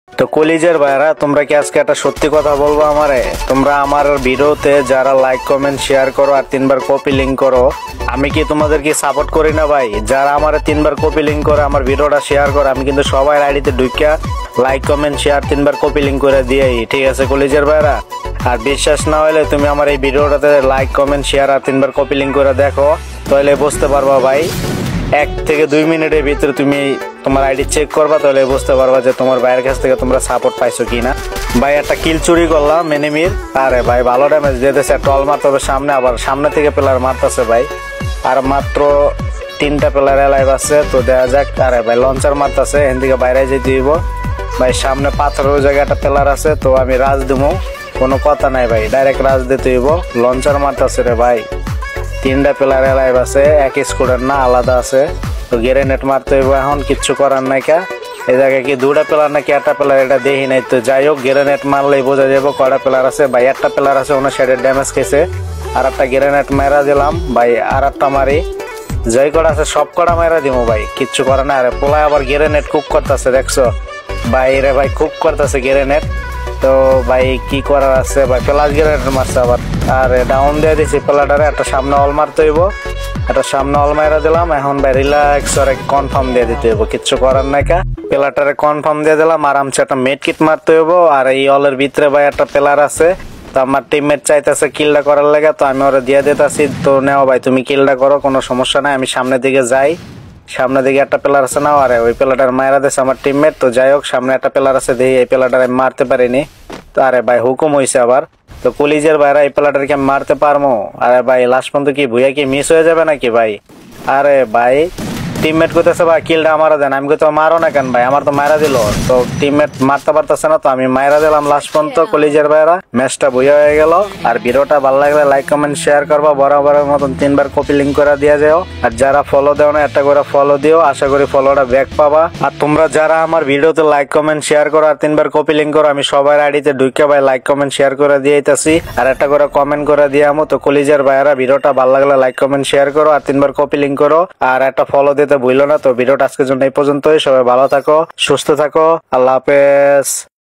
তো কলিজের ভাইরা, তোমরা কি আজকে একটা সত্যি কথা বলবো আমারে? তোমরা আমার ভিডিওতে যারা লাইক কমেন্ট শেয়ার করো আর 3বার কপি লিঙ্ক করো, আমি কি তোমাদের কি সাপোর্ট করি না ভাই? যারা আমার 3বার কপি লিঙ্ক করে আমার ভিডিওটা শেয়ার করে, আমি কিন্তু সবাই আইডিতে ঢুকিয়া লাইক কমেন্ট শেয়ার 3বার কপি লিঙ্ক করে দিয়েই, ঠিক আছে কলিজের ভাইরা? আর বিশ্বাস না হলে তুমি আমার এই ভিডিওটাতে লাইক কমেন্ট শেয়ার আর 3বার কপি লিঙ্ক করে দেখো, তাহলে বুঝতে পারবা ভাই। 1 থেকে 2 মিনিটের ভিতরে তুমি তোমার আইডি চেক করবা, তাহলে বুঝতে পারবা যে তোমার ভাইয়ের কাছ থেকে তোমরা সাপোর্ট পাইছো কিনা। ভাই একটা কিল চুরি করলাম এনিমির, আরে ভাই ভালো ড্যামেজ দিতেছে, টল মারতে হবে সামনে, আবার সামনে থেকে প্লেয়ার মারতেছে ভাই। আর মাত্র 3টা প্লেয়ার এলাইভ আছে, তো দেখা যাক। আরে ভাই লঞ্চার মারতেছে, এখান থেকে বাইরে যেতে হইব ভাই। সামনে পাথরের জায়গায় একটা প্লেয়ার আছে, তো আমি রাজ দেবো, কোনো কথা নাই ভাই, ডাইরেক্ট রাজ দিতে হইব। লঞ্চার মারতেছে রে ভাই, 3টা প্লেয়ার এলাইভ আছে, এক স্কোয়াডের না আলাদা আছে, তো গ্রেনেড মারতে হইব এখন, কিচ্ছু করার নাই। কা এই জায়গায় কি 2টা প্লেয়ার নাকি 1টা প্লেয়ার এটা দেখি নাই, তো যাই হোক গ্রেনেড মারলেই বোঝা যাবো কয়টা প্লেয়ার আছে ভাই। 1টা প্লেয়ার আছে, ওনার শেডের ড্যামেজ খেয়েছে, আর একটা গ্রেনেড মেরা দিলাম ভাই, আর একটা মারি। যাই কটা আছে সব কটা মেরা দিব ভাই, কিচ্ছু করে না। আরে পোলায় আবার গ্রেনেড কুক করতেছে, দেখছো ভাই? রে ভাই কুক করতেছে গ্রেনেড, তো ভাই কি করার আছে ভাই, প্লাস গ্রেনেড মারছে আবার। আর ডাউন দিয়ে দিছি প্লাটারে, একটা সামনে অল মারতে হইব, একটা সামনে অল মারা দিলাম। এখন ভাই রিল্যাক্স করে কনফার্ম দিয়ে দিতে হইব, কিচ্ছু করার নাই। কা প্লাটারে কনফার্ম দিয়ে দিলাম, আরামসে একটা মেড কিট মারতে হইব। আর এই অলের ভিতরে ভাই একটা প্লেয়ার আছে, তো আমার টিমমেট চাইতেছে কিলটা করার লেগে, তো আমি ওরা দিয়ে দিতেছি, তো নেও ভাই তুমি কিলটা করো, কোনো সমস্যা নাই। আমি সামনের দিকে যাই, সামনের দিকে একটা প্লেয়ার আছে না, আরে ওই প্লেয়ারটার মায়েরা দিয়েছে আমার টিমমেট। তো যাই হোক সামনে একটা প্লেয়ার আছে, দেখি এই প্লেয়ারটার আমি মারতে পারিনি, তো আরে ভাই হুকুম হয়েছে আবার। তো কলিজের ভাইরা এই প্লেয়ারটাকে আমি মারতে পারবো? আরে ভাই লাস্ট পর্যন্ত কি ভুইয়া কি মিস হয়ে যাবে নাকি ভাই? আরে ভাই টিমমেট করতেছে ভাই কিলটা আমারও দেন, আমি তো মারো না কেন ভাই, আমার তো মারা দিল, তো টিমমেট মারতে পারতেছে না, তো আমি মাইরা দিলাম লাস্ট পর্যন্ত। কলিজের ভাইরা ম্যাচটা বইয়া হয়ে গেল। আর ভিডিওটা ভালো লাগলে লাইক কমেন্ট শেয়ার করবা, বরাবরের মতন 3বার কপি লিঙ্ক করে দিয়ে যাও। আর যারা ফলো দেও না, একটা করে ফলো দিও, আশা করি ফলোটা ব্যাক পাবা। আর তোমরা যারা আমার ভিডিওতে লাইক কমেন্ট শেয়ার করো আর 3বার কপি লিঙ্ক করো, আমি সবার আইডিতে ঢুকে ভাই লাইক কমেন্ট শেয়ার করে দিয়েছি, আর একটা করে কমেন্ট করে দিয়ে আমো। তো কলিজের ভাইরা ভিডিওটা ভালো লাগলে লাইক কমেন্ট শেয়ার করো আর 3বার কপি লিঙ্ক করো, আর একটা ফলো দিতে ভুলো না। তো ভিডিওটা আজকের জন্য এই পর্যন্তই, সবাই ভালো থাকো, সুস্থ থাকো, আল্লাহ হাফেজ।